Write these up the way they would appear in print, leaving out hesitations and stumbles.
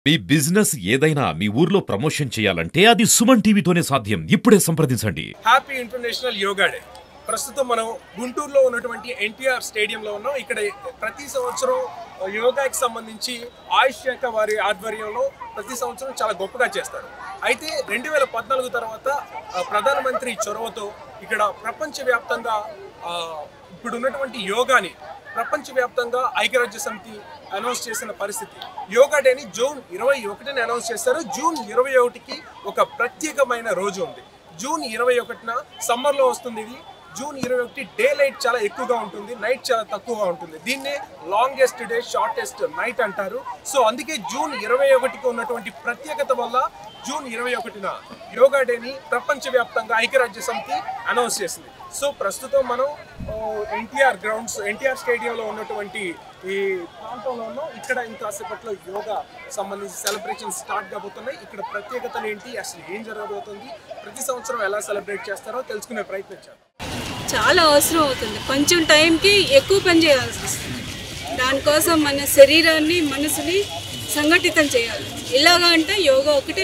మీ business ఏదైనా మీ ఊర్లో promotion చేయాలంటే అది సుమన్ టీవీతోనే సాధ్యం. ఇప్పుడే సంప్రదించండి. Happy international yoga day. ప్రస్తుతం మనం గుంటూరులో ఉన్నటువంటి ఎన్టీఆర్ స్టేడియంలో ఉన్నాం. ఇక్కడ ప్రతి సంవత్సరం యోగాకి సంబంధించి ఆయుష్ శాఖ వారి ఆధ్వర్యంలో ప్రతి సంవత్సరం చాలా గొప్పగా చేస్తారు. అయితే 2014 తర్వాత ప్రధానమంత్రి చొరవతో ఇక్కడ ప్రపంచవ్యాప్తంగా ఇప్పుడు ఉన్నటువంటి యోగాని ప్రపంచవ్యాప్తంగా ఐక్యరాజ్య సమితి అనౌన్స్ చేసిన పరిస్థితి. యోగా డేని జూన్ 21ని అనౌన్స్ చేశారు. జూన్ 21కి ఒక ప్రత్యేకమైన రోజు ఉంది. జూన్ 21న సమ్మర్లో వస్తుంది ఇది. జూన్ 21 డే లైట్ చాలా ఎక్కువగా ఉంటుంది, నైట్ చాలా తక్కువగా ఉంటుంది. దీన్నే లాంగెస్ట్ డే షార్టెస్ట్ నైట్ అంటారు. సో అందుకే జూన్ 21కి ఉన్నటువంటి ప్రత్యేకత వల్ల జూన్ 21న యోగా డేని ప్రపంచవ్యాప్తంగా ఐక్యరాజ్య సమితి అనౌన్స్ చేసింది. సో ప్రస్తుతం మనం ఎన్టీఆర్ స్టేడియంలో ఉన్నటువంటి ఈ ప్రాంతంలో ఉన్నాం. ఇక్కడ ఇంకాసేపట్లో యోగా సంబంధించి సెలబ్రేషన్ స్టార్ట్ కాబోతున్నాయి. ఇక్కడ ప్రత్యేకతలు ఏంటి, అసలు ఏం జరగబోతుంది, ప్రతి సంవత్సరం ఎలా సెలబ్రేట్ చేస్తారో తెలుసుకునే ప్రయత్నం చేద్దాం. చాలా అవసరం అవుతుంది. కొంచెం టైంకి ఎక్కువ పని చేయాల్సి వస్తుంది. దానికోసం మన శరీరాన్ని మనసుని సంఘటితం చేయాలి. ఎలాగా అంటే యోగా ఒకటే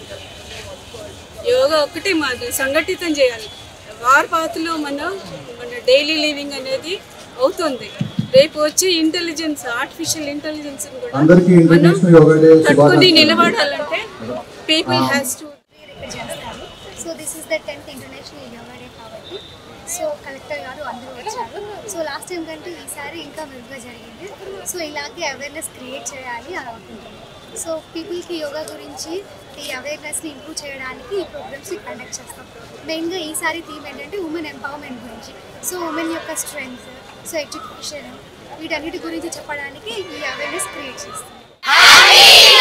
మార్గం సంఘటితం చేయాలి. వారపాతులో మన డైలీ లివింగ్ అనేది అవుతుంది. రేపు వచ్చే ఇంటెలిజెన్స్, ఆర్టిఫిషియల్ ఇంటెలిజెన్స్ కూడా మనం కట్టుకుని నిలబడాలంటే people has to. So this is the 10th international yoga day కాబట్టి సో కలెక్టర్ గారు అందరూ వచ్చారు. సో లాస్ట్ టైం కంటే ఈసారి ఇంకా మెరుగ్గా జరిగింది. సో ఇలాగే అవేర్నెస్ క్రియేట్ చేయాలి అని అనుకుంటున్నాను. సో పీపుల్కి యోగా గురించి ఈ అవేర్నెస్ని ఇంప్రూవ్ చేయడానికి ఈ ప్రోగ్రామ్స్ని కండక్ట్ చేస్తాం. మెయిన్గా ఈసారి థీమ్ ఏంటంటే ఉమెన్ ఎంపవర్మెంట్ గురించి. సో ఉమెన్ యొక్క స్ట్రెంగ్త్, సో ఎడ్యుకేషన్, వీటన్నిటి గురించి చెప్పడానికి ఈ అవేర్నెస్ క్రియేట్ చేస్తాం.